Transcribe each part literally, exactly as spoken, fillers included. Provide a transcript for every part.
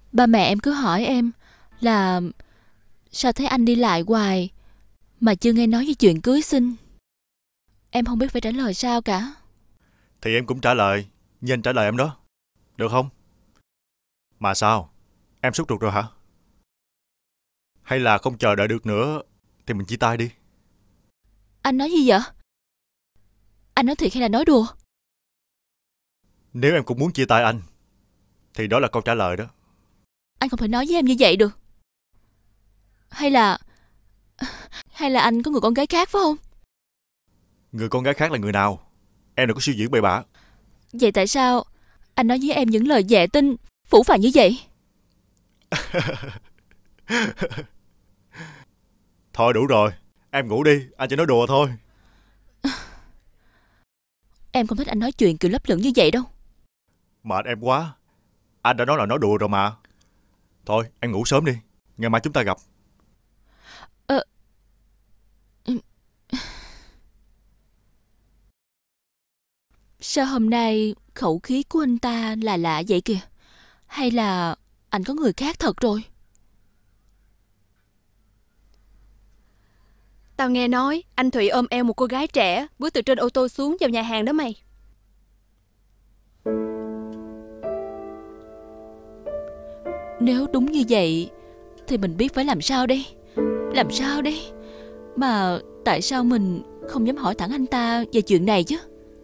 Ba mẹ em cứ hỏi em là sao thấy anh đi lại hoài mà chưa nghe nói về chuyện cưới xin. Em không biết phải trả lời sao cả. Thì em cũng trả lời như anh trả lời em đó, được không? Mà sao, em sốt ruột rồi hả? Hay là không chờ đợi được nữa thì mình chia tay đi? Anh nói gì vậy? Anh nói thiệt hay là nói đùa? Nếu em cũng muốn chia tay anh thì đó là câu trả lời đó. Anh không thể nói với em như vậy được. Hay là Hay là anh có người con gái khác phải không? Người con gái khác là người nào? Em đừng có suy diễn bậy bạ. Vậy tại sao anh nói với em những lời dè tin phũ phàng như vậy? Thôi đủ rồi, em ngủ đi, anh chỉ nói đùa thôi. Em không thích anh nói chuyện kiểu lấp lửng như vậy đâu. Mệt em quá. Anh đã nói là nói đùa rồi mà. Thôi em ngủ sớm đi, ngày mai chúng ta gặp. Ờ... Sao hôm nay khẩu khí của anh ta là lạ vậy kìa? Hay là anh có người khác thật rồi? Tao nghe nói anh Thụy ôm eo một cô gái trẻ bước từ trên ô tô xuống vào nhà hàng đó mày. Nếu đúng như vậy thì mình biết phải làm sao đây? Làm sao đây? Mà tại sao mình không dám hỏi thẳng anh ta về chuyện này chứ?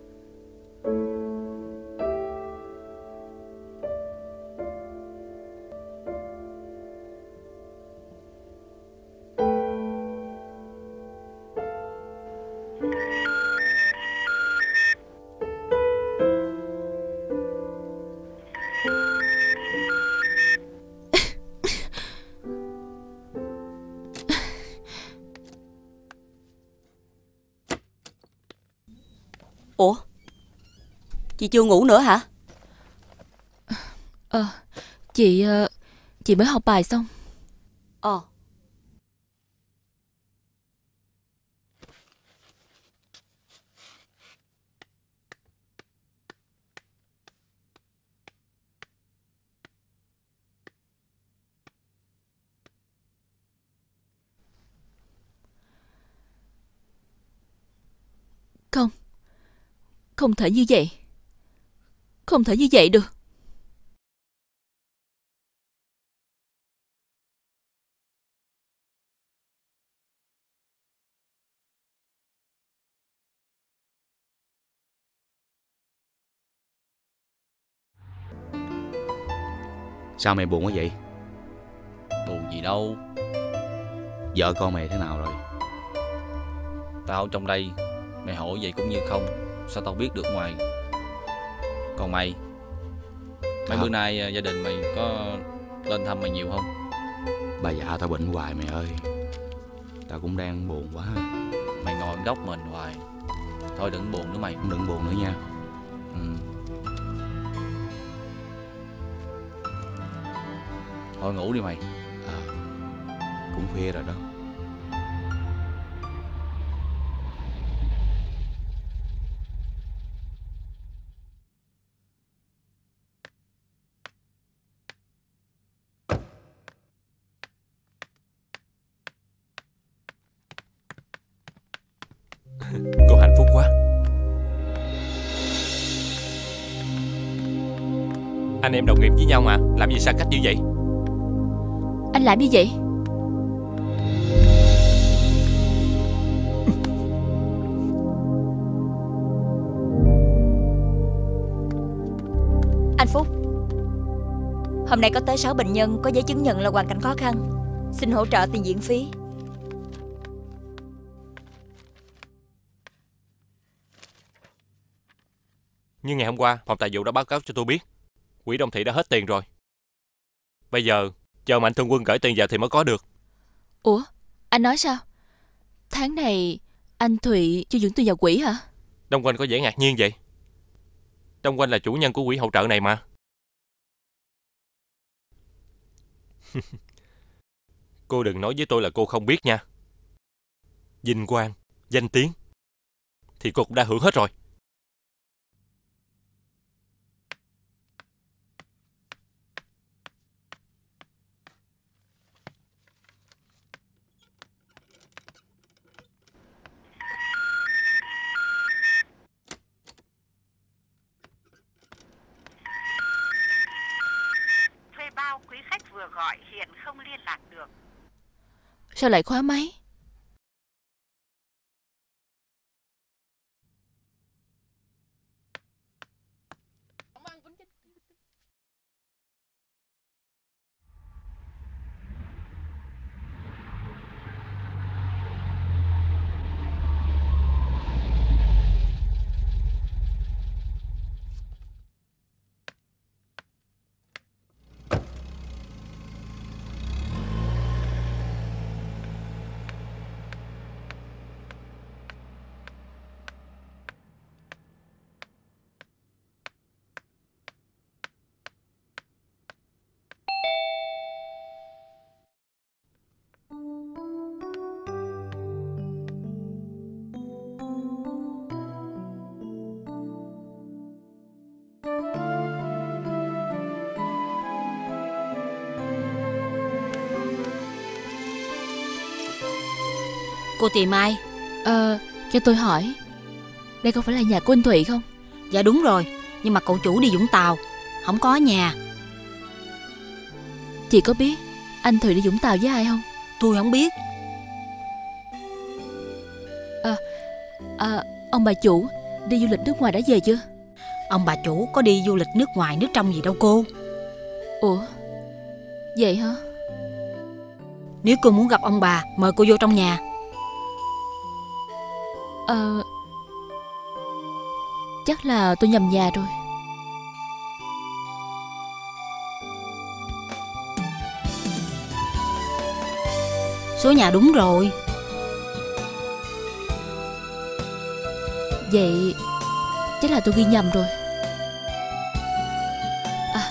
Ủa, chị chưa ngủ nữa hả? Ờ, chị Chị mới học bài xong. Ờ. Không, không thể như vậy. Không thể như vậy được. Sao mày buồn quá vậy? Buồn gì đâu. Vợ con mày thế nào rồi? Tao trong đây, mày hỏi vậy cũng như không. Sao tao biết được ngoài. Còn mày, Mấy à. bữa nay gia đình mày có lên thăm mày nhiều không? Bà dạ tao bệnh hoài mày ơi. Tao cũng đang buồn quá. Mày ngồi góc mình hoài. Thôi đừng buồn nữa mày. Không đừng buồn nữa nha. Ừ. Thôi ngủ đi mày. À, cũng khuya rồi đó. Cô hạnh phúc quá. Anh em đồng nghiệp với nhau mà, làm gì xa cách như vậy? Anh làm như vậy? Anh Phúc, hôm nay có tới sáu bệnh nhân có giấy chứng nhận là hoàn cảnh khó khăn, xin hỗ trợ tiền viện phí. Nhưng ngày hôm qua phòng tài vụ đã báo cáo cho tôi biết quỹ Đông Thị đã hết tiền rồi. Bây giờ chờ Mạnh Thường Quân gửi tiền vào thì mới có được. Ủa, anh nói sao? Tháng này anh Thụy chưa chuyển tiền vào quỹ hả? Đông Quanh có vẻ ngạc nhiên vậy. Đông Quanh là chủ nhân của quỹ hỗ trợ này mà. Cô đừng nói với tôi là cô không biết nha. Vinh quang, danh tiếng thì cô cũng đã hưởng hết rồi. vừa gọi hiện không liên lạc được. Sao lại khóa máy? Cô tìm ai? Ờ, cho tôi hỏi, đây có phải là nhà của anh Thụy không? Dạ đúng rồi, nhưng mà cậu chủ đi Vũng Tàu, không có ở nhà. Chị có biết anh Thụy đi Vũng Tàu với ai không? Tôi không biết. À, à, ông bà chủ đi du lịch nước ngoài đã về chưa? Ông bà chủ có đi du lịch nước ngoài nước trong gì đâu cô. Ủa, vậy hả? Nếu cô muốn gặp ông bà, mời cô vô trong nhà. Ờ, chắc là tôi nhầm nhà rồi. Số nhà đúng rồi. Vậy chắc là tôi ghi nhầm rồi. À,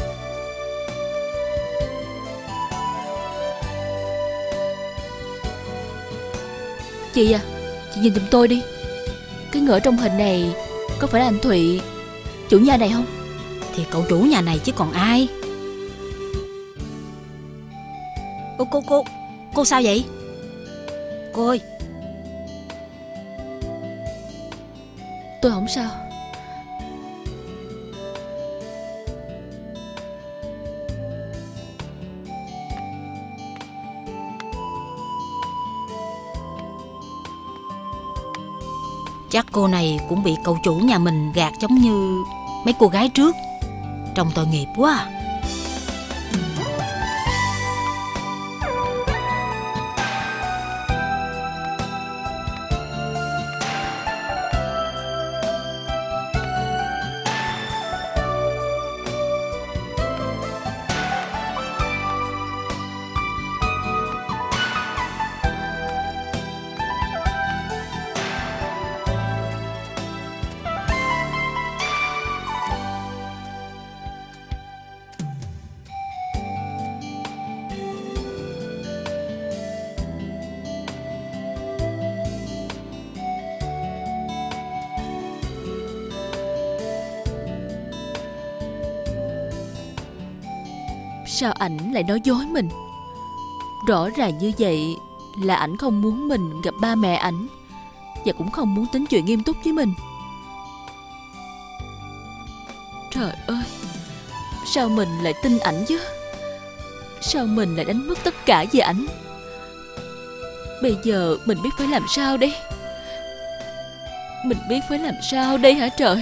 chị à, chị nhìn giùm tôi đi. Cái người ở trong hình này có phải là anh Thụy, chủ nhà này không? Thì cậu chủ nhà này chứ còn ai. Cô cô cô Cô sao vậy? Cô ơi. Tôi không sao. Chắc cô này cũng bị cậu chủ nhà mình gạt giống như mấy cô gái trước. Trông tội nghiệp quá à. Sao ảnh lại nói dối mình? Rõ ràng như vậy là ảnh không muốn mình gặp ba mẹ ảnh, và cũng không muốn tính chuyện nghiêm túc với mình. Trời ơi, sao mình lại tin ảnh chứ? Sao mình lại đánh mất tất cả về ảnh? Bây giờ mình biết phải làm sao đây? Mình biết phải làm sao đây hả trời?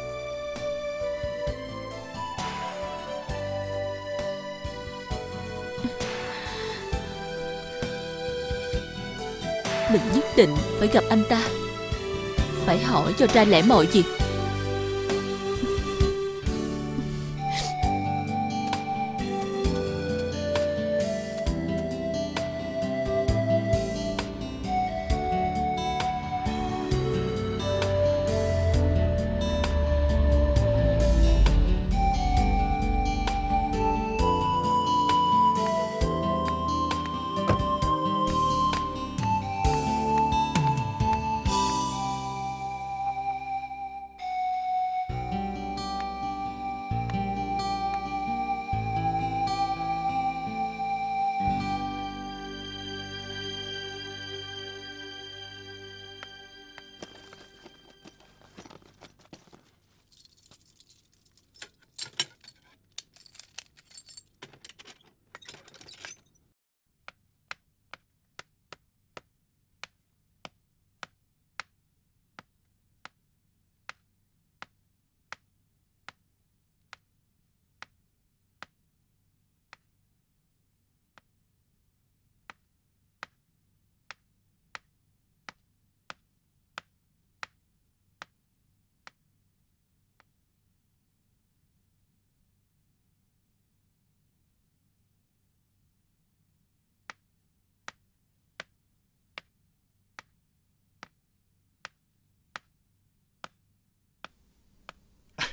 Mình nhất định phải gặp anh ta, phải hỏi cho ra lẽ mọi việc.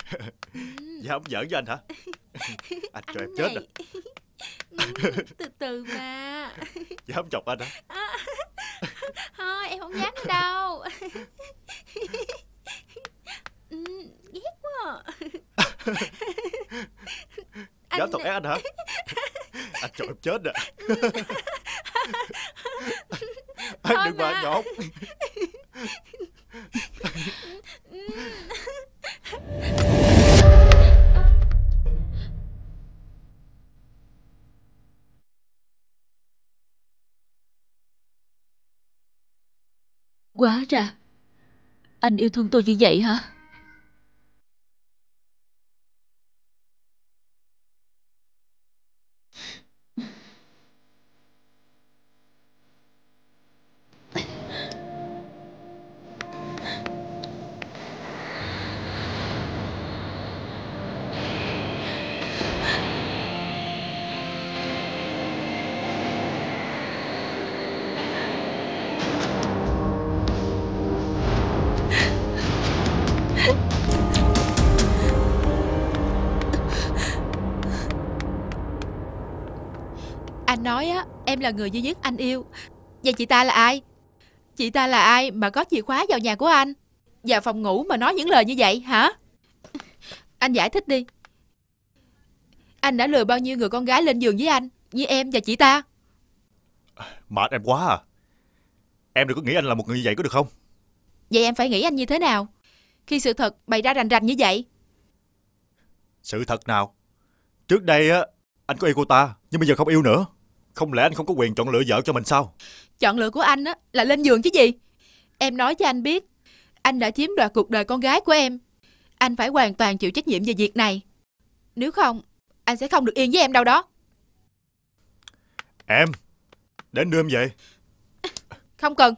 Dạ không giỡn với anh hả? Anh cho em chết này. à? Từ từ mà. Dạ không chọc anh hả? À, thôi em không dám nữa đâu. Ừ, ghét quá à. Dám tao ép anh hả? Anh cho em chết à? Anh đừng mà nhột. Quá ra anh yêu thương tôi như vậy hả? Anh nói á, em là người duy nhất anh yêu. Vậy chị ta là ai? Chị ta là ai mà có chìa khóa vào nhà của anh, vào phòng ngủ mà nói những lời như vậy hả? Anh giải thích đi. Anh đã lừa bao nhiêu người con gái lên giường với anh, như em và chị ta? Mệt em quá à. Em đừng có nghĩ anh là một người như vậy có được không? Vậy em phải nghĩ anh như thế nào khi sự thật bày ra rành rành như vậy? Sự thật nào? Trước đây á, anh có yêu cô ta, nhưng bây giờ không yêu nữa. Không lẽ anh không có quyền chọn lựa vợ cho mình sao? Chọn lựa của anh á là lên giường chứ gì. Em nói cho anh biết, anh đã chiếm đoạt cuộc đời con gái của em. Anh phải hoàn toàn chịu trách nhiệm về việc này. Nếu không, anh sẽ không được yên với em đâu đó. Em, để anh đưa em về. Không cần.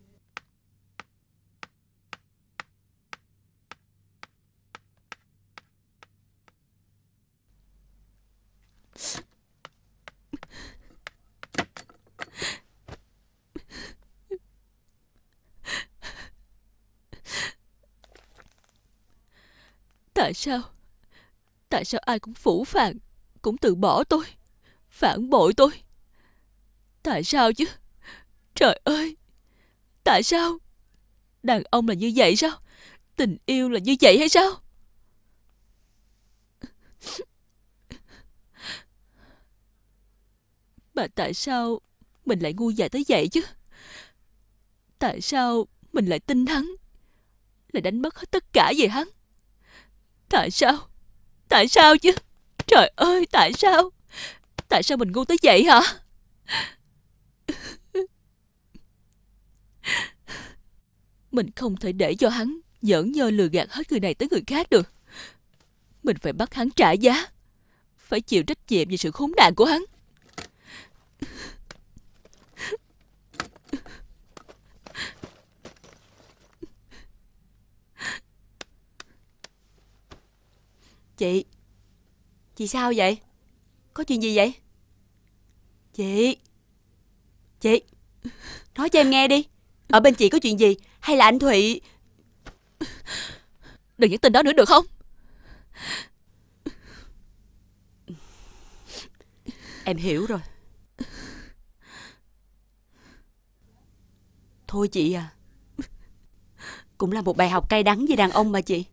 Tại sao? Tại sao ai cũng phủ phàng, cũng từ bỏ tôi, phản bội tôi? Tại sao chứ? Trời ơi! Tại sao? Đàn ông là như vậy sao? Tình yêu là như vậy hay sao? Mà tại sao mình lại ngu dại tới vậy chứ? Tại sao mình lại tin hắn, lại đánh mất hết tất cả về hắn? Tại sao? Tại sao chứ? Trời ơi, tại sao? Tại sao mình ngu tới vậy hả? Mình không thể để cho hắn giỡn nhơ lừa gạt hết người này tới người khác được. Mình phải bắt hắn trả giá, phải chịu trách nhiệm về sự khốn nạn của hắn. Chị Chị sao vậy? Có chuyện gì vậy? Chị Chị Nói cho em nghe đi. Ở bên chị có chuyện gì? Hay là anh Thụy... Đừng nhắc tin đó nữa được không? Em hiểu rồi. Thôi chị à, cũng là một bài học cay đắng về đàn ông mà chị.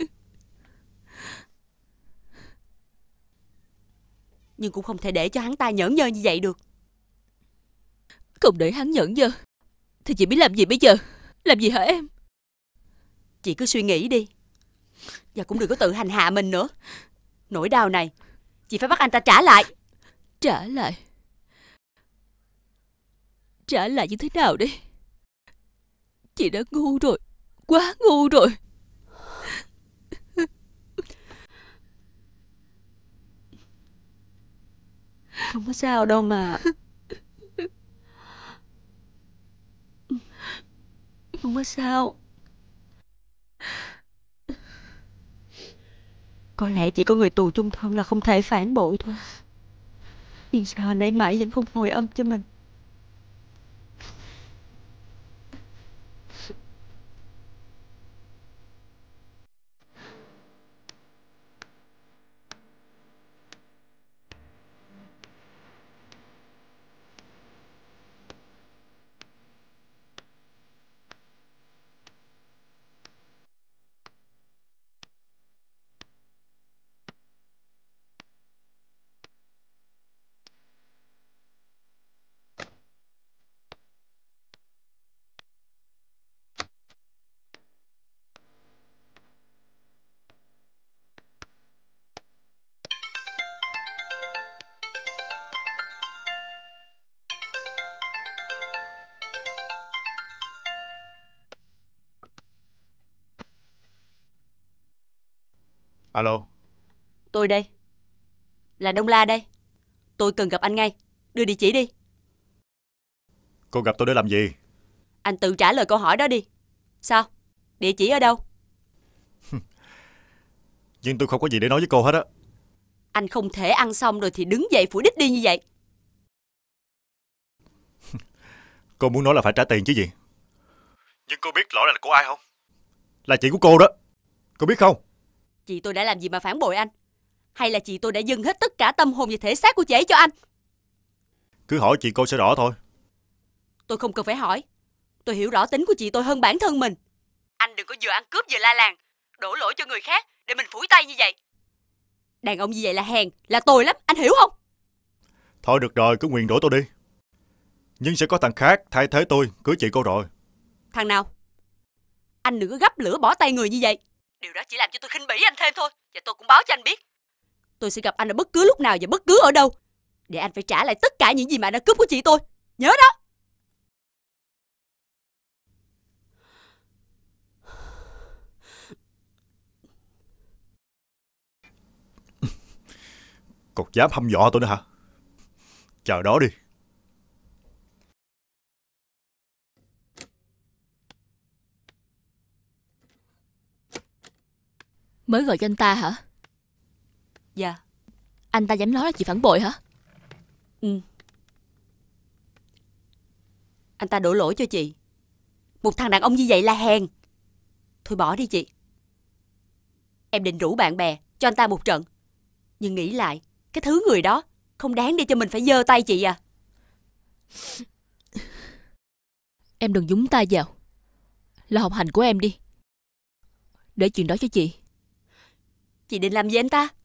Nhưng cũng không thể để cho hắn ta nhởn nhơ như vậy được. Không để hắn nhẫn nhơ thì chị biết làm gì bây giờ? Làm gì hả em? Chị cứ suy nghĩ đi, và cũng đừng có tự hành hạ mình nữa. Nỗi đau này chị phải bắt anh ta trả lại. Trả lại? Trả lại như thế nào đây? Chị đã ngu rồi, quá ngu rồi. Không có sao đâu mà. Không có sao. Có lẽ chỉ có người tù chung thân là không thể phản bội thôi. Nhưng sao anh ấy mãi vẫn không hồi âm cho mình? Alo. Tôi đây. Là Đông La đây. Tôi cần gặp anh ngay. Đưa địa chỉ đi. Cô gặp tôi để làm gì? Anh tự trả lời câu hỏi đó đi. Sao? Địa chỉ ở đâu? Nhưng tôi không có gì để nói với cô hết á. Anh không thể ăn xong rồi thì đứng dậy phủi đích đi như vậy. Cô muốn nói là phải trả tiền chứ gì. Nhưng cô biết lỗi là của ai không? Là chị của cô đó. Cô biết không? Chị tôi đã làm gì mà phản bội anh? Hay là chị tôi đã dâng hết tất cả tâm hồn và thể xác của chị ấy cho anh? Cứ hỏi chị cô sẽ rõ thôi. Tôi không cần phải hỏi. Tôi hiểu rõ tính của chị tôi hơn bản thân mình. Anh đừng có vừa ăn cướp vừa la làng, đổ lỗi cho người khác để mình phủi tay như vậy. Đàn ông như vậy là hèn, là tồi lắm, anh hiểu không? Thôi được rồi, cứ nguyền rủa tôi đi. Nhưng sẽ có thằng khác thay thế tôi cưới chị cô rồi. Thằng nào? Anh đừng có gắp lửa bỏ tay người như vậy. Điều đó chỉ làm cho tôi khinh bỉ anh thêm thôi. Và tôi cũng báo cho anh biết, tôi sẽ gặp anh ở bất cứ lúc nào và bất cứ ở đâu, để anh phải trả lại tất cả những gì mà anh đã cướp của chị tôi. Nhớ đó. Còn dám hăm dọa tôi nữa hả? Chờ đó đi. Mới gọi cho anh ta hả? Dạ. Anh ta dám nói là chị phản bội hả? Ừ. Anh ta đổ lỗi cho chị. Một thằng đàn ông như vậy là hèn. Thôi bỏ đi chị. Em định rủ bạn bè cho anh ta một trận, nhưng nghĩ lại, cái thứ người đó không đáng để cho mình phải giơ tay chị à. Em đừng nhúng tay vào. Lo học hành của em đi. Để chuyện đó cho chị. Chị định làm gì anh ta?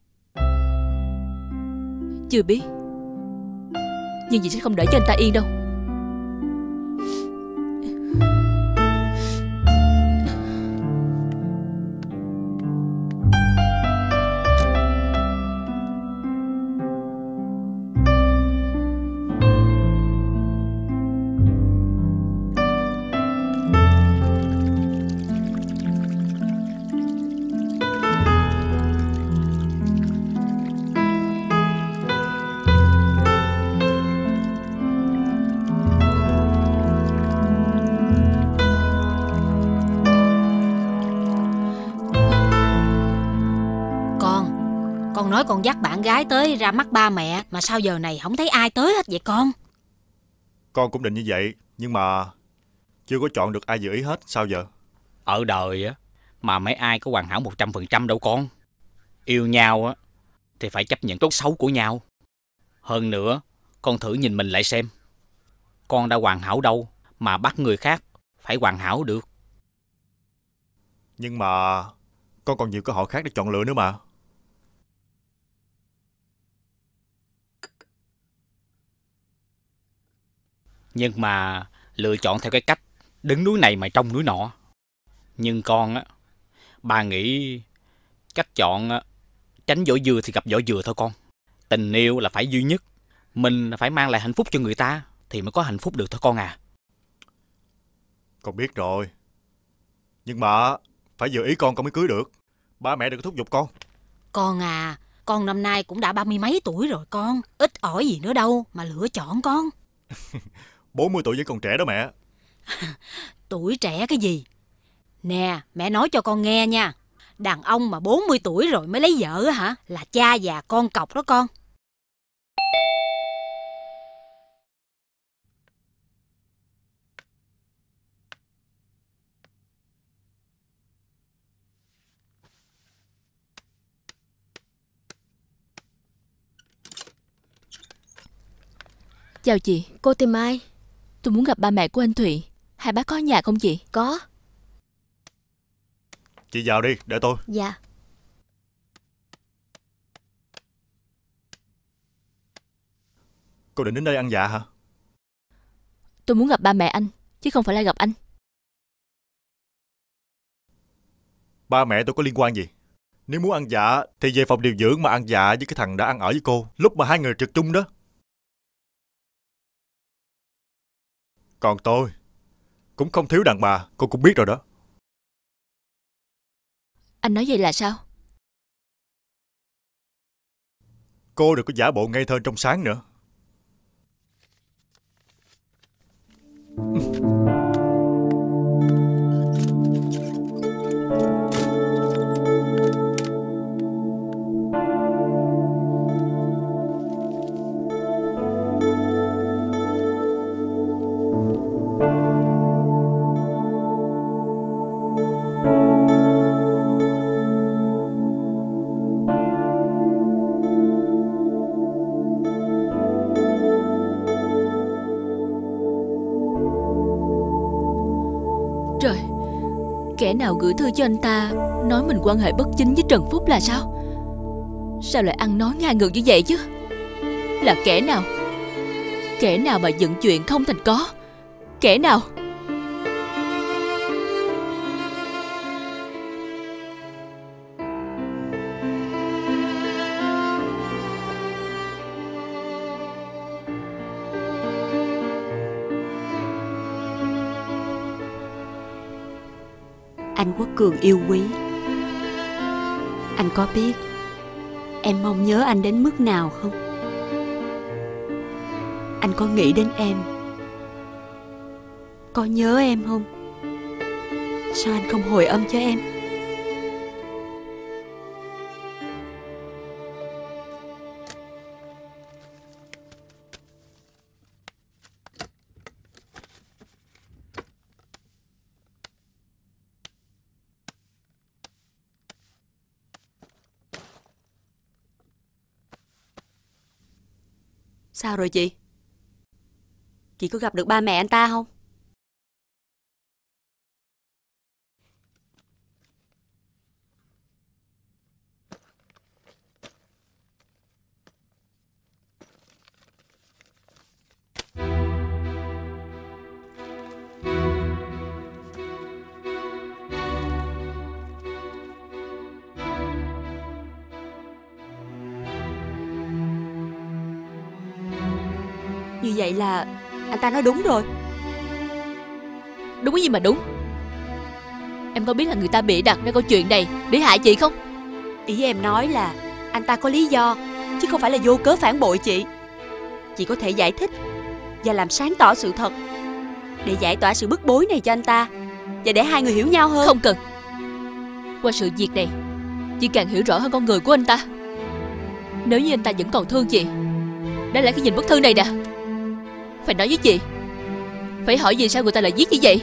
Chưa biết. Nhưng chị sẽ không để cho anh ta yên đâu. Con nói con dắt bạn gái tới ra mắt ba mẹ, mà sao giờ này không thấy ai tới hết vậy con? Con cũng định như vậy, nhưng mà chưa có chọn được ai dự ý hết. Sao giờ? Ở đời á mà mấy ai có hoàn hảo một trăm phần trăm đâu con. Yêu nhau á thì phải chấp nhận tốt xấu của nhau. Hơn nữa, con thử nhìn mình lại xem. Con đã hoàn hảo đâu mà bắt người khác phải hoàn hảo được. Nhưng mà con còn nhiều cơ hội khác để chọn lựa nữa mà. Nhưng mà lựa chọn theo cái cách đứng núi này mà trông núi nọ. Nhưng con á, bà nghĩ cách chọn á, tránh vỏ dừa thì gặp vỏ dừa thôi con. Tình yêu là phải duy nhất. Mình phải mang lại hạnh phúc cho người ta thì mới có hạnh phúc được thôi con à. Con biết rồi. Nhưng mà phải vừa ý con con mới cưới được. Ba mẹ đừng có thúc giục con. Con à, con năm nay cũng đã ba mươi mấy tuổi rồi con. Ít ỏi gì nữa đâu mà lựa chọn con. bốn mươi tuổi vẫn còn trẻ đó mẹ. Tuổi trẻ cái gì? Nè, mẹ nói cho con nghe nha. Đàn ông mà bốn mươi tuổi rồi mới lấy vợ á hả? Là cha già con cọc đó con. Chào chị. Cô tìm ai? Tôi muốn gặp ba mẹ của anh Thụy. Hai bác có nhà không chị? Có. Chị vào đi, để tôi. Dạ. Cô định đến đây ăn dạ hả? Tôi muốn gặp ba mẹ anh, chứ không phải là gặp anh. Ba mẹ tôi có liên quan gì? Nếu muốn ăn dạ thì về phòng điều dưỡng mà ăn dạ với cái thằng đã ăn ở với cô lúc mà hai người trượt chung đó. Còn tôi cũng không thiếu đàn bà, cô cũng biết rồi đó. Anh nói vậy là sao? Cô đừng có giả bộ ngây thơ trong sáng nữa. Trời, kẻ nào gửi thư cho anh ta nói mình quan hệ bất chính với Trần Phúc là sao? Sao lại ăn nói ngang ngược như vậy chứ? Là kẻ nào? Kẻ nào mà dựng chuyện không thành có? Kẻ nào? Anh Quốc Cường yêu quý. Anh có biết em mong nhớ anh đến mức nào không? Anh có nghĩ đến em, có nhớ em không? Sao anh không hồi âm cho em? Sao rồi chị? Chị có gặp được ba mẹ anh ta không? Như vậy là anh ta nói đúng rồi. Đúng cái gì mà đúng? Em có biết là người ta bịa đặt ra câu chuyện này để hại chị không? Ý em nói là anh ta có lý do, chứ không phải là vô cớ phản bội chị. Chị có thể giải thích và làm sáng tỏ sự thật để giải tỏa sự bức bối này cho anh ta, và để hai người hiểu nhau hơn. Không cần. Qua sự việc này, chị càng hiểu rõ hơn con người của anh ta. Nếu như anh ta vẫn còn thương chị, đã lại cái nhìn bức thư này nè, phải nói với chị, phải hỏi vì sao người ta lại viết như vậy.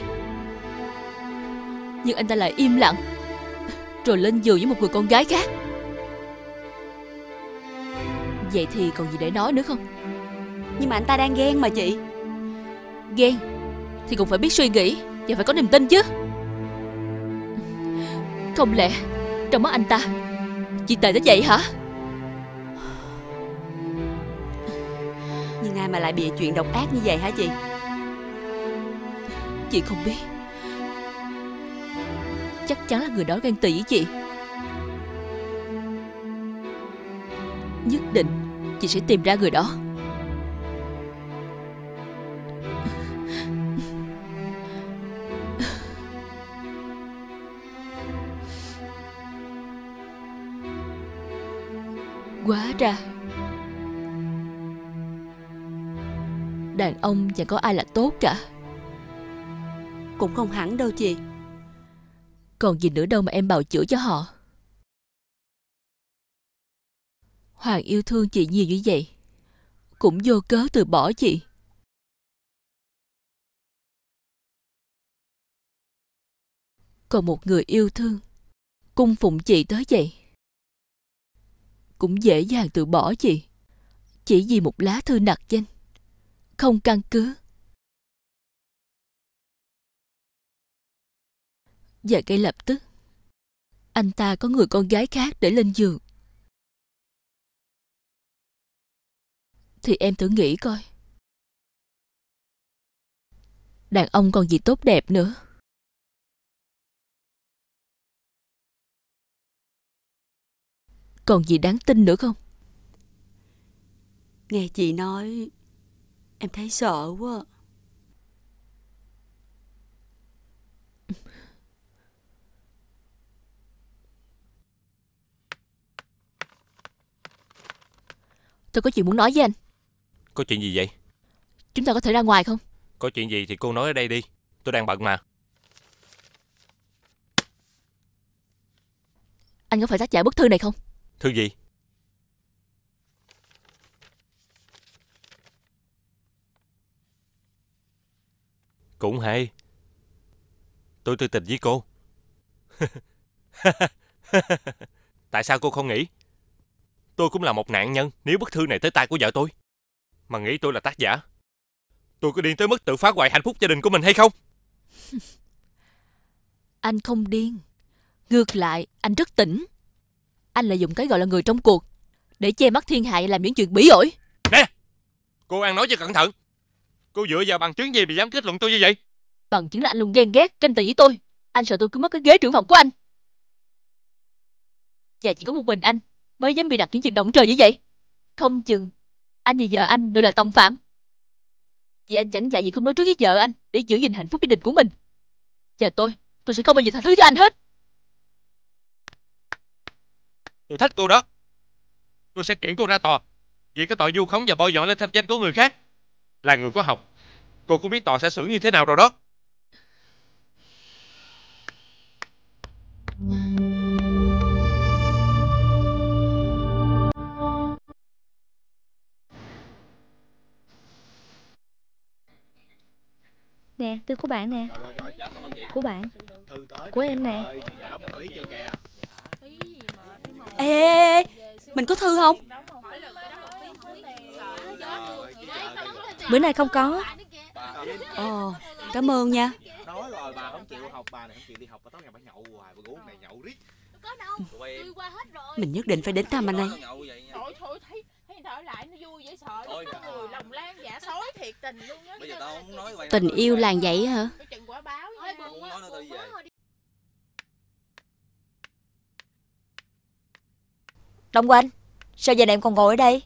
Nhưng anh ta lại im lặng, rồi lên giường với một người con gái khác. Vậy thì còn gì để nói nữa không? Nhưng mà anh ta đang ghen mà chị. Ghen thì cũng phải biết suy nghĩ và phải có niềm tin chứ. Không lẽ trong mắt anh ta chị tệ tới vậy hả? Nhưng ai mà lại bịa chuyện độc ác như vậy hả chị? Chị không biết. Chắc chắn là người đó ghen tị với chị. Nhất định chị sẽ tìm ra người đó. Hóa ra đàn ông chẳng có ai là tốt cả. Cũng không hẳn đâu chị. Còn gì nữa đâu mà em bào chữa cho họ. Hoàng yêu thương chị nhiều như vậy, cũng vô cớ từ bỏ chị. Còn một người yêu thương, cung phụng chị tới vậy, cũng dễ dàng từ bỏ chị, chỉ vì một lá thư nặc danh, không căn cứ. Và ngay lập tức anh ta có người con gái khác để lên giường. Thì em thử nghĩ coi, đàn ông còn gì tốt đẹp nữa. Còn gì đáng tin nữa không? Nghe chị nói em thấy sợ quá. Tôi có chuyện muốn nói với anh. Có chuyện gì vậy? Chúng ta có thể ra ngoài không? Có chuyện gì thì cô nói ở đây đi. Tôi đang bận mà. Anh có phải tác giả bức thư này không? Thư gì? Cũng hay. Tôi tư tình với cô. Tại sao cô không nghĩ tôi cũng là một nạn nhân nếu bức thư này tới tay của vợ tôi, mà nghĩ tôi là tác giả? Tôi có điên tới mức tự phá hoại hạnh phúc gia đình của mình hay không? Anh không điên. Ngược lại, anh rất tỉnh. Anh lại dùng cái gọi là người trong cuộc để che mắt thiên hạ, làm những chuyện bỉ ổi. Nè, cô ăn nói cho cẩn thận. Cô dựa vào bằng chứng gì mà dám kết luận tôi như vậy? Bằng chứng là anh luôn ghen ghét, tranh tị với tôi. Anh sợ tôi cứ mất cái ghế trưởng phòng của anh. Và chỉ có một mình anh mới dám bị đặt những chuyện động trời như vậy. Không chừng anh vì vợ anh đều là tòng phạm. Vì anh chẳng dạy gì không nói trước với vợ anh để giữ gìn hạnh phúc gia đình của mình. Và tôi, tôi sẽ không bao giờ tha thứ cho anh hết. Tôi thách cô đó. Tôi sẽ kiện cô ra tòa vì cái tội vu khống và bôi nhọ lên thanh danh của người khác. Là người có học, cô cũng biết tòa sẽ xử như thế nào rồi đó. Nè, thư của bạn nè. Của bạn. Của em nè. Ê, ê, ê, mình có thư không? Bữa nay không có. Ồ, cảm ơn nha. Nói rồi bà không chịu học, bà này không chịu đi học, bà tối ngày bà nhậu hoài, bà uống này nhậu riết. Có đâu, đi qua hết rồi. Mình nhất định phải đến thăm anh ấy. Thôi thôi, thấy thấy thở lại nó vui dễ sợ. Nó có người lòng lan dạ sói thiệt tình luôn á. Bây giờ tao không nói vậy. Tình yêu làng vậy hả? Chừng quả báo. Thôi buồn quá, buồn quá rồi. Đông Quanh, sao giờ này em còn ngồi ở đây?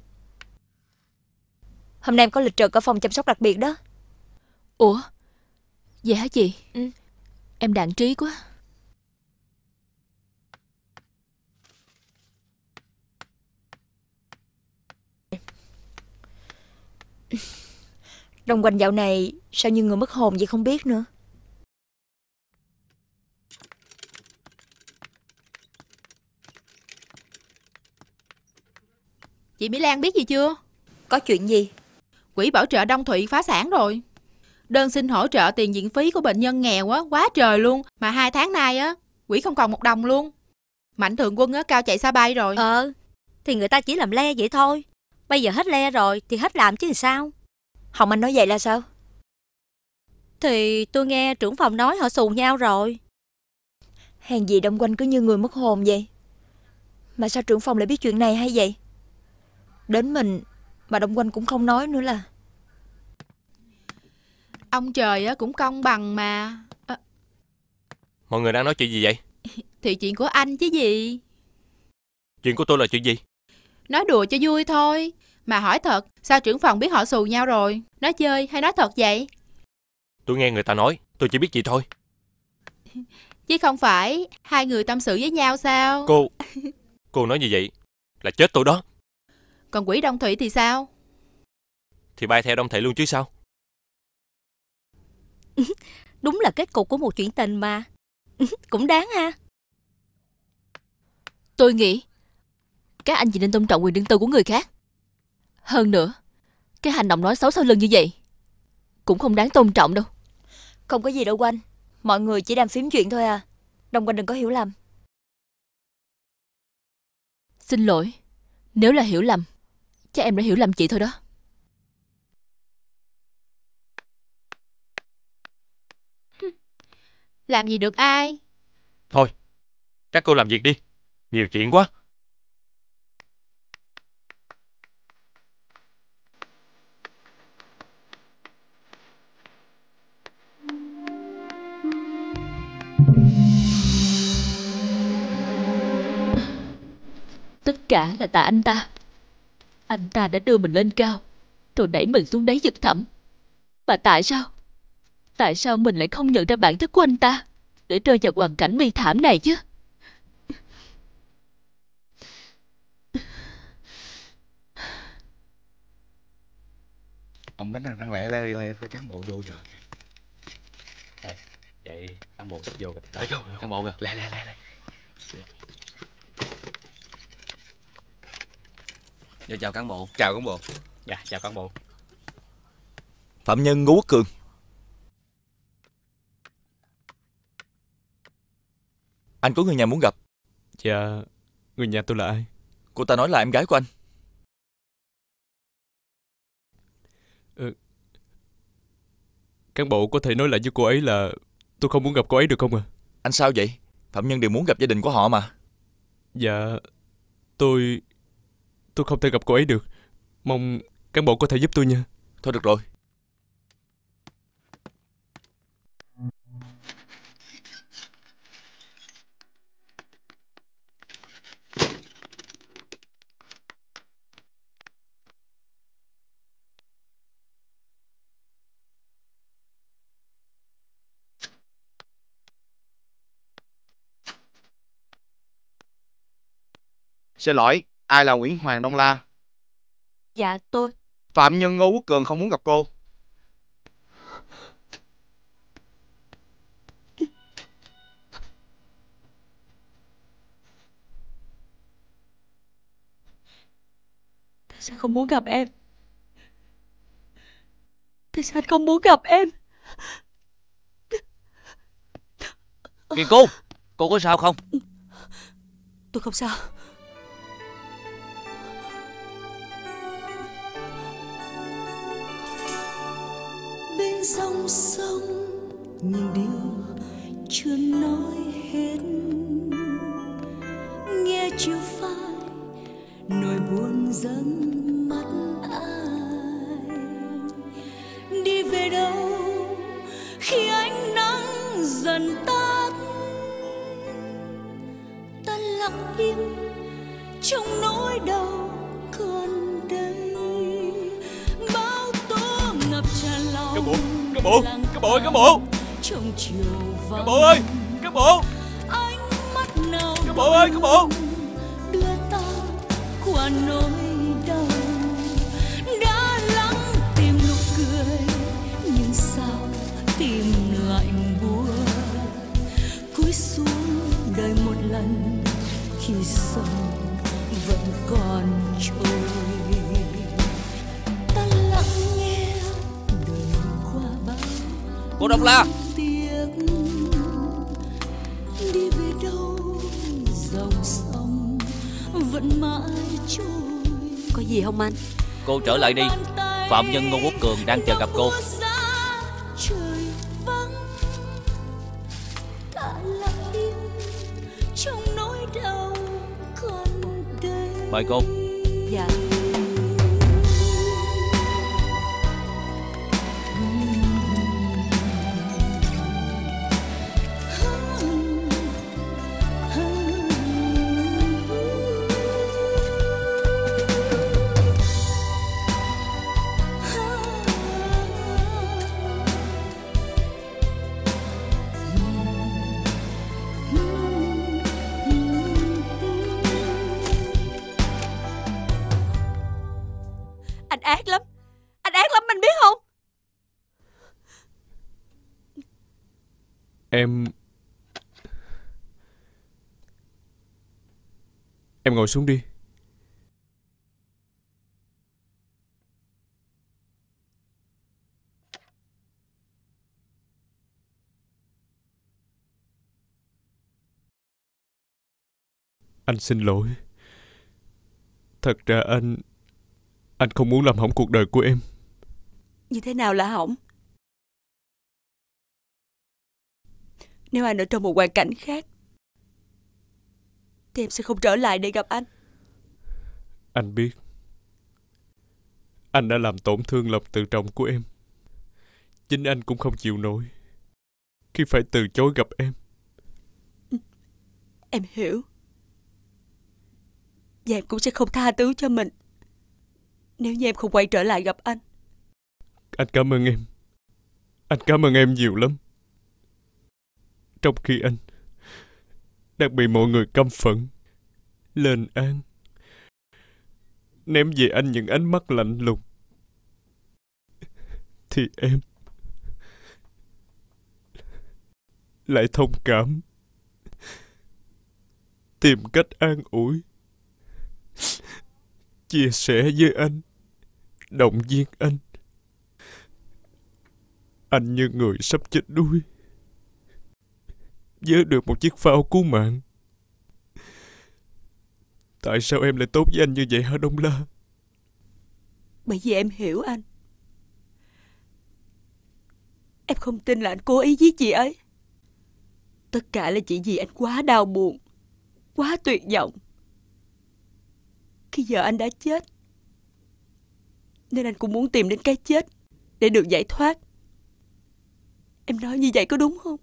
Hôm nay em có lịch trực ở phòng chăm sóc đặc biệt đó. Ủa, vậy hả chị? Ừ. Em đạn trí quá. Đông Quanh dạo này sao như người mất hồn vậy không biết nữa. Chị Mỹ Lan biết gì chưa? Có chuyện gì? Quỹ bảo trợ Đông Thụy phá sản rồi. Đơn xin hỗ trợ tiền viện phí của bệnh nhân nghèo á, quá trời luôn. Mà hai tháng nay á, quỹ không còn một đồng luôn. Mạnh Thường Quân á, cao chạy xa bay rồi. Ờ, thì người ta chỉ làm le vậy thôi. Bây giờ hết le rồi thì hết làm chứ làm sao. Hồng Anh nói vậy là sao? Thì tôi nghe trưởng phòng nói họ xù nhau rồi. Hèn gì Đông Quanh cứ như người mất hồn vậy. Mà sao trưởng phòng lại biết chuyện này hay vậy? Đến mình mà Đông Quanh cũng không nói nữa là. Ông trời á, cũng công bằng mà. À, Mọi người đang nói chuyện gì vậy? thì chuyện của anh chứ gì. Chuyện của tôi là chuyện gì? Nói đùa cho vui thôi. Mà hỏi thật, sao trưởng phòng biết họ xù nhau rồi? Nói chơi hay nói thật vậy? Tôi nghe người ta nói, tôi chỉ biết vậy thôi. Chứ không phải hai người tâm sự với nhau sao? Cô, cô nói như vậy là chết tôi đó. Còn quỹ Đông Thụy thì sao? Thì bay theo Đông Thụy luôn chứ sao? Đúng là kết cục của một chuyện tình mà. Cũng đáng ha. Tôi nghĩ các anh chỉ nên tôn trọng quyền riêng tư của người khác. Hơn nữa, cái hành động nói xấu sau lưng như vậy cũng không đáng tôn trọng đâu. Không có gì đâu Quanh. Mọi người chỉ đang phím chuyện thôi à. Đông Quanh đừng có hiểu lầm. Xin lỗi, nếu là hiểu lầm, chắc em đã hiểu lầm chị thôi đó. Làm gì được ai? Thôi, các cô làm việc đi. Nhiều chuyện quá. Tất cả là tại anh ta. Anh ta đã đưa mình lên cao, rồi đẩy mình xuống đáy vực thẳm. Và tại sao? Tại sao mình lại không nhận ra bản chất của anh ta, để rơi vào hoàn cảnh bi thảm này chứ? Ông đánh răng lẹ lên lên với cán bộ vô rồi. Đây, vậy cán bộ sắp vô rồi. Đây, vô, cán bộ kìa. Lẹ lẹ lẹ lẹ. Dạ chào cán bộ. Chào cán bộ. Dạ chào cán bộ. Phạm nhân Ngô Quốc Cường. Anh có người nhà muốn gặp. Dạ, người nhà tôi là ai? Cô ta nói là em gái của anh. Ừ. Cán bộ có thể nói lại với cô ấy là tôi không muốn gặp cô ấy được không à? Anh sao vậy? Phạm nhân đều muốn gặp gia đình của họ mà. Dạ, tôi... Tôi không thể gặp cô ấy được. Mong cán bộ có thể giúp tôi nha. Thôi được rồi. Xin lỗi, ai là Nguyễn Hoàng Đông La? Dạ tôi. Phạm nhân Ngô Quốc Cường không muốn gặp cô. Tại sao không muốn gặp em? Tại sao anh không muốn gặp em? Kìa cô, cô có sao không? Tôi không sao. Bên dòng sông những điều chưa nói hết, nghe chiều phai nỗi buồn dâng mắt ai. Đi về đâu khi ánh nắng dần tắt, ta lặng im trong nỗi đau còn đây. Bao tố ngập tràn lòng. Cán bộ, cán bộ, cán bộ ơi, cán bộ. Trong chiều vắng. Cán bộ ơi, cán bộ. Ánh mắt nào cán bộ ơi, cán bộ. đưa ta qua nỗi đau. Đã lắng tìm nụ cười nhưng sao tìm lạnh buốt. Cúi xuống đời một lần khi sông vẫn còn trôi. Ta lặng nghe đời qua bao Cô Đông La. tiếc. Đi về đâu dòng sông vẫn mãi trôi. Có gì không anh? Cô trở lại đi. Phạm nhân Ngô Quốc Cường đang chờ gặp cô. Trời vắng, ta lặng im trong nỗi đau còn đây. Mời cô. Dạ. Anh ác lắm. Anh ác lắm, anh biết không? Em... Em ngồi xuống đi. Anh xin lỗi. Thật ra anh... Anh không muốn làm hỏng cuộc đời của em. Như thế nào là hỏng? Nếu anh ở trong một hoàn cảnh khác thì em sẽ không trở lại để gặp anh. Anh biết anh đã làm tổn thương lòng tự trọng của em. Chính anh cũng không chịu nổi khi phải từ chối gặp em. Em hiểu. Và em cũng sẽ không tha thứ cho mình nếu như em không quay trở lại gặp anh. Anh cảm ơn em. Anh cảm ơn em nhiều lắm. Trong khi anh đang bị mọi người căm phẫn, lên án, ném về anh những ánh mắt lạnh lùng, thì em lại thông cảm, tìm cách an ủi, chia sẻ với anh, động viên anh. Anh như người sắp chết đuối, vớ được một chiếc phao cứu mạng. Tại sao em lại tốt với anh như vậy hả Đông La? Bởi vì em hiểu anh. Em không tin là anh cố ý giết chị ấy. Tất cả là chỉ vì anh quá đau buồn, quá tuyệt vọng. Khi vợ anh đã chết, nên anh cũng muốn tìm đến cái chết để được giải thoát. Em nói như vậy có đúng không?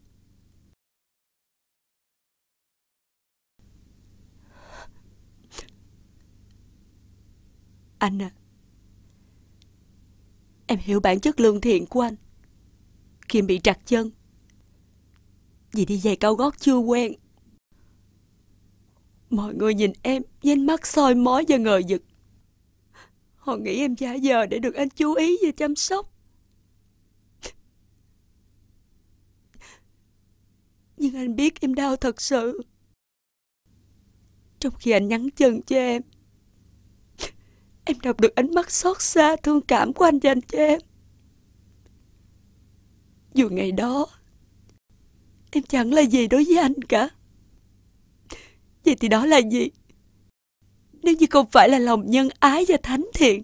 Anh à, em hiểu bản chất lương thiện của anh. Khi em bị trật chân vì đi giày cao gót chưa quen, mọi người nhìn em với ánh mắt soi mói và ngờ vực. Họ nghĩ em giả vờ để được anh chú ý và chăm sóc. Nhưng anh biết em đau thật sự. Trong khi anh nhắn chân cho em, em đọc được ánh mắt xót xa thương cảm của anh dành cho em. Dù ngày đó em chẳng là gì đối với anh cả. Vậy thì đó là gì nếu như không phải là lòng nhân ái và thánh thiện?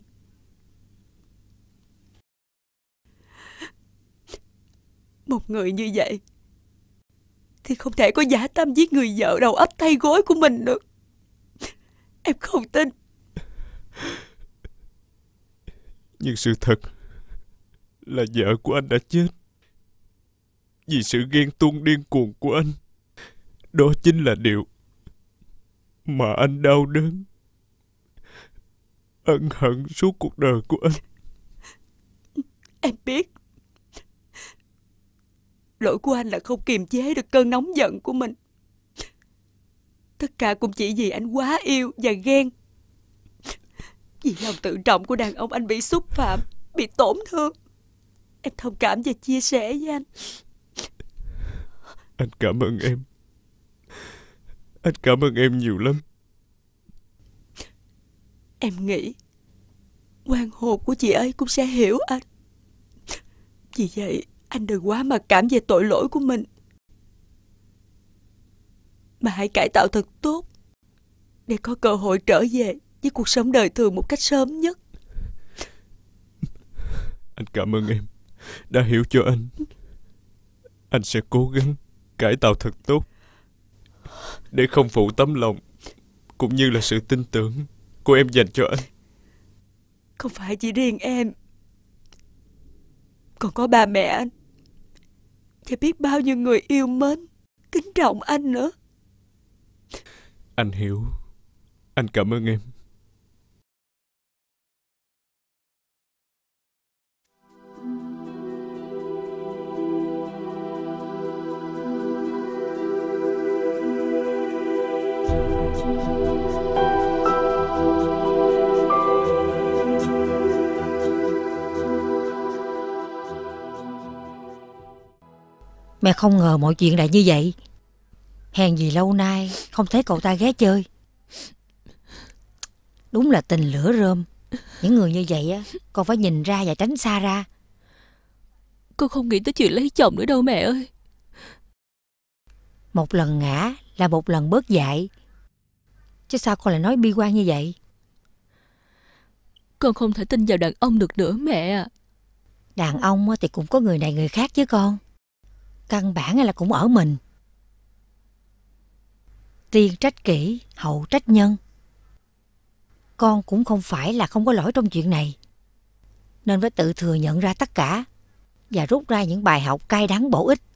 Một người như vậy thì không thể có dã tâm giết người vợ đầu ấp tay gối của mình được. Em không tin. Nhưng sự thật là vợ của anh đã chết vì sự ghen tuông điên cuồng của anh. Đó chính là điều mà anh đau đớn, ân hận suốt cuộc đời của anh. Em biết lỗi của anh là không kiềm chế được cơn nóng giận của mình. Tất cả cũng chỉ vì anh quá yêu và ghen. Vì lòng tự trọng của đàn ông anh bị xúc phạm, bị tổn thương. Em thông cảm và chia sẻ với anh. Anh cảm ơn em. Anh cảm ơn em nhiều lắm. Em nghĩ oan hồn của chị ấy cũng sẽ hiểu anh. Vì vậy anh đừng quá mặc cảm về tội lỗi của mình, mà hãy cải tạo thật tốt để có cơ hội trở về với cuộc sống đời thường một cách sớm nhất. Anh cảm ơn em đã hiểu cho anh. Anh sẽ cố gắng cải tạo thật tốt để không phụ tấm lòng cũng như là sự tin tưởng của em dành cho anh. Không phải chỉ riêng em, còn có ba mẹ anh và biết bao nhiêu người yêu mến, kính trọng anh nữa. Anh hiểu. Anh cảm ơn em. Mẹ không ngờ mọi chuyện lại như vậy. Hèn gì lâu nay không thấy cậu ta ghé chơi. Đúng là tình lửa rơm. Những người như vậy á, con phải nhìn ra và tránh xa ra. Con không nghĩ tới chuyện lấy chồng nữa đâu mẹ ơi. Một lần ngã là một lần bớt dại. Chứ sao con lại nói bi quan như vậy? Con không thể tin vào đàn ông được nữa mẹ à. Đàn ông thì cũng có người này người khác chứ con. Căn bản là cũng ở mình. Tiên trách kỷ, hậu trách nhân. Con cũng không phải là không có lỗi trong chuyện này, nên phải tự thừa nhận ra tất cả và rút ra những bài học cay đắng bổ ích.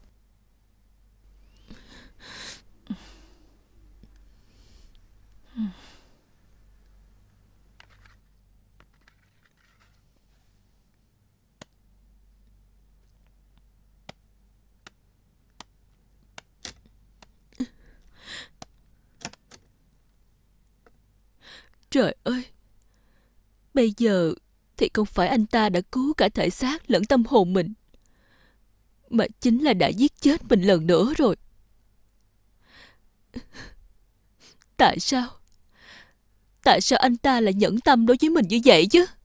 Trời ơi, bây giờ thì không phải anh ta đã cứu cả thể xác lẫn tâm hồn mình, mà chính là đã giết chết mình lần nữa rồi. Tại sao Tại sao anh ta lại nhẫn tâm đối với mình như vậy chứ?